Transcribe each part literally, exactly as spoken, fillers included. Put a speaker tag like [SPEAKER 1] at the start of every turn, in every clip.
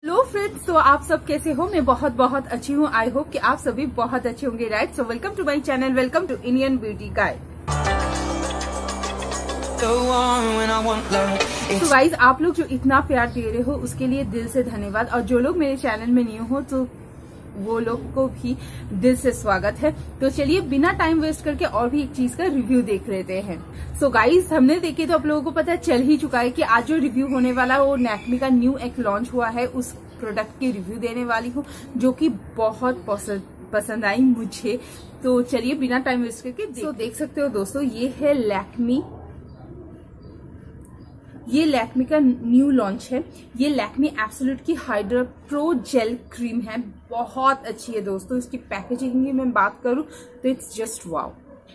[SPEAKER 1] Hello friends, तो आप सब कैसे हो? मैं बहुत बहुत अच्छी हूँ। आई होप कि आप सभी बहुत अच्छे होंगे, right? So welcome to my channel, welcome to Indian beauty guide. तो गाइज, आप लोग जो इतना प्यार दे रहे हो उसके लिए दिल से धन्यवाद। और जो लोग मेरे चैनल में न्यू हो तो वो लोग को भी दिल से स्वागत है। तो चलिए बिना टाइम वेस्ट करके और भी एक चीज का रिव्यू देख लेते हैं। सो गाइज, हमने देखे तो आप लोगों को पता चल ही चुका है कि आज जो रिव्यू होने वाला है वो लैक्मे का न्यू एक लॉन्च हुआ है, उस प्रोडक्ट की रिव्यू देने वाली हूँ जो कि बहुत पसंद पसंद आई मुझे। तो चलिए बिना टाइम वेस्ट करके सो देख सकते हो दोस्तों, ये है लैक्मे ये लैक्मे का न्यू लॉन्च है। ये लैक्मे एब्सोल्यूट की हाइड्रा प्रो जेल क्रीम है, बहुत अच्छी है दोस्तों। इसकी पैकेजिंग की मैं बात करूं तो इट्स जस्ट वाव।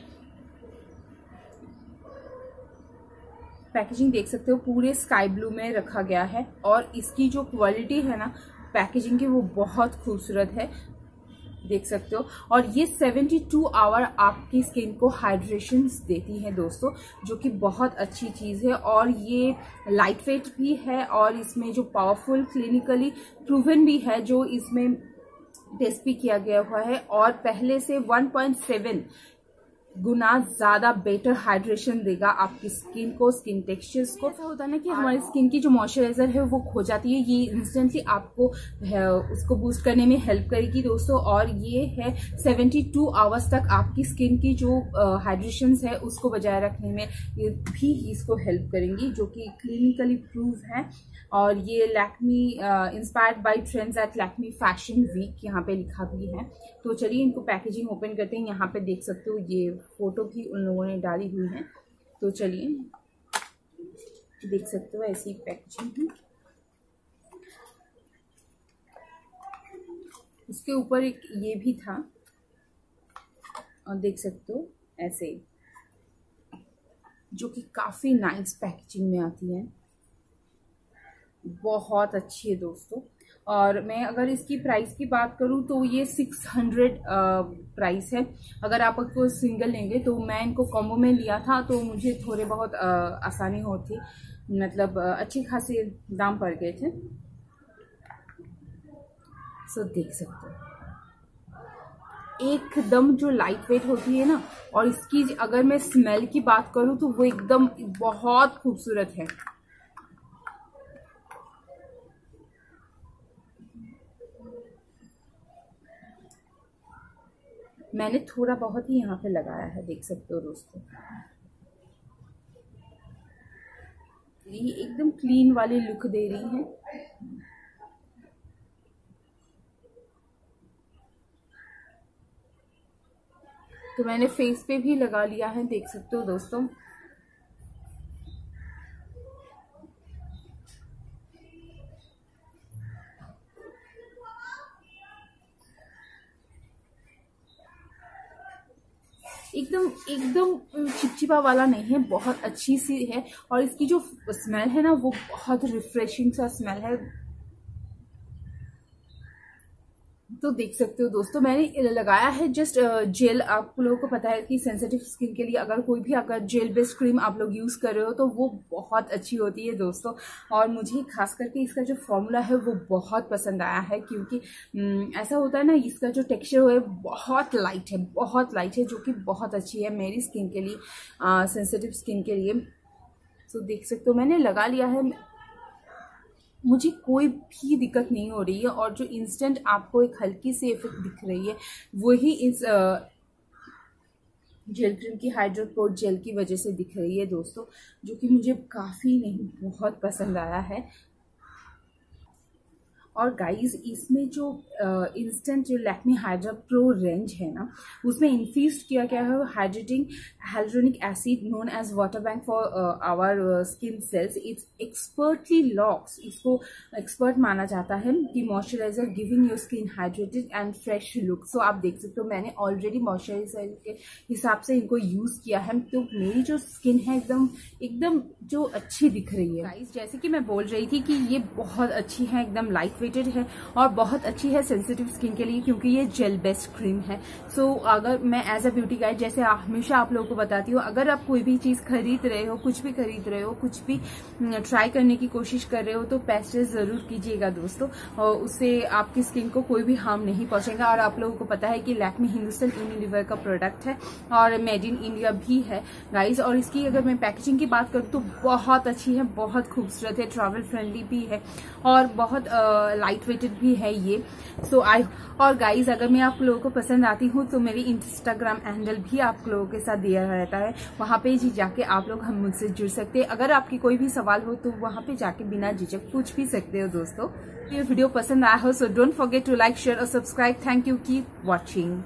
[SPEAKER 1] पैकेजिंग देख सकते हो, पूरे स्काई ब्लू में रखा गया है और इसकी जो क्वालिटी है ना पैकेजिंग की, वो बहुत खूबसूरत है, देख सकते हो। और ये बहत्तर आवर आपकी स्किन को हाइड्रेशन देती है दोस्तों, जो कि बहुत अच्छी चीज है। और ये लाइट वेट भी है और इसमें जो पावरफुल क्लिनिकली प्रूवन भी है, जो इसमें टेस्ट भी किया गया हुआ है और पहले से वन पॉइंट सेवन गुना ज्यादा बेटर हाइड्रेशन देगा आपकी स्किन को, स्किन टेक्सचर्स को। ऐसा होता है ना कि हमारी स्किन की जो मॉइस्चराइजर है वो खो जाती है, ये इंस्टेंटली आपको उसको बूस्ट करने में हेल्प करेगी दोस्तों। और ये है बहत्तर आवर्स तक आपकी स्किन की जो हाइड्रेशन है उसको बजाय रखने में ये भी इसको हेल्प करेंगी, जो कि क्लिनिकली प्रूव है। और ये Lakme inspired by trends at Lakme fashion week यहाँ पे लिखा भी है। तो चलिए इनको पैकेजिंग ओपन करते हैं। यहाँ पे देख सकते हो ये फोटो भी उन लोगों ने डाली हुई है। तो चलिए देख सकते हो ऐसी पैकेजिंग है। इसके ऊपर एक ये भी था और देख सकते हो ऐसे, जो कि काफी नाइस पैकेजिंग में आती है, बहुत अच्छी है दोस्तों। और मैं अगर इसकी प्राइस की बात करूं तो ये सिक्स हंड्रेड प्राइस है। अगर आप आपको सिंगल लेंगे तो मैं इनको कॉम्बो में लिया था तो मुझे थोड़े बहुत आ, आसानी होती, मतलब अच्छी खासी दाम पड़ गए थे। सो देख सकते हो एकदम जो लाइट वेट होती है ना, और इसकी अगर मैं स्मेल की बात करूं तो वो एकदम बहुत खूबसूरत है। मैंने थोड़ा बहुत ही यहाँ पे लगाया है, देख सकते हो दोस्तों। ये एकदम क्लीन वाली लुक दे रही है। तो मैंने फेस पे भी लगा लिया है, देख सकते हो दोस्तों। एकदम एकदम चिपचिपा वाला नहीं है, बहुत अच्छी सी है। और इसकी जो स्मेल है ना वो बहुत रिफ्रेशिंग सा स्मेल है। तो देख सकते हो दोस्तों, मैंने लगाया है जस्ट जेल। आप लोगों को पता है कि सेंसिटिव स्किन के लिए अगर कोई भी अगर जेल बेस्ड क्रीम आप लोग यूज कर रहे हो तो वो बहुत अच्छी होती है दोस्तों। और मुझे खास करके इसका जो फॉर्मूला है वो बहुत पसंद आया है, क्योंकि ऐसा होता है ना, इसका जो टेक्सचर है बहुत लाइट है, बहुत लाइट है, जो कि बहुत अच्छी है मेरी स्किन के लिए, सेंसिटिव स्किन के लिए। तो देख सकते हो मैंने लगा लिया है, मुझे कोई भी दिक्कत नहीं हो रही है। और जो इंस्टेंट आपको एक हल्की सी इफेक्ट दिख रही है वही इस जेल क्रीम की हाइड्रा प्रो जेल की वजह से दिख रही है दोस्तों, जो कि मुझे काफ़ी नहीं बहुत पसंद आया है। और गाइस, इसमें जो इंस्टेंट जो लैक्मे हाइड्रा प्रो रेंज है ना, उसमें इन्फ्यूज्ड किया गया है hydrating hyaluronic acid known as water bank for uh, our uh, skin cells. It's expertly locks, इसको एक्सपर्ट माना जाता है कि moisturiser giving your skin hydrated and fresh look. So आप देख सकते हो मैंने ऑलरेडी मॉइस्चराइजर के हिसाब से इनको यूज किया है, तो मेरी जो स्किन है एकदम एकदम जो अच्छी दिख रही है। गाइस, जैसे कि मैं बोल रही थी कि ये बहुत अच्छी है, एकदम लाइट वेटेड है और बहुत अच्छी है सेंसिटिव स्किन के लिए, क्योंकि ये जेल बेस्ड क्रीम है। सो so, अगर मैं एज अ ब्यूटी गाइड, जैसे हमेशा आप लोगों को बताती हूँ। अगर आप कोई भी चीज खरीद रहे हो, कुछ भी खरीद रहे हो, कुछ भी ट्राई करने की कोशिश कर रहे हो, तो पेस्ट जरूर कीजिएगा दोस्तों, और उससे आपकी स्किन को कोई भी हार्म नहीं पहुंचेगा। और आप लोगों को पता है कि लैक्मे हिंदुस्तान यूनिलीवर का प्रोडक्ट है और मेड इन इंडिया भी है गाइज। और इसकी अगर मैं पैकेजिंग की बात करूँ तो बहुत अच्छी है, बहुत खूबसूरत है, ट्रैवल फ्रेंडली भी है और बहुत लाइट वेटेड भी है ये। सो आई और गाइज अगर मैं आप लोगों को पसंद आती हूँ तो मेरी इंस्टाग्राम हैंडल भी आप लोगों के साथ दिया रहता है, वहां पे जी जाके आप लोग हम मुझसे जुड़ सकते हैं। अगर आपकी कोई भी सवाल हो तो वहां पे जाके बिना झिझक पूछ भी सकते हो दोस्तों। ये वीडियो पसंद आया हो so don't forget to like, share और subscribe. Thank you, keep watching.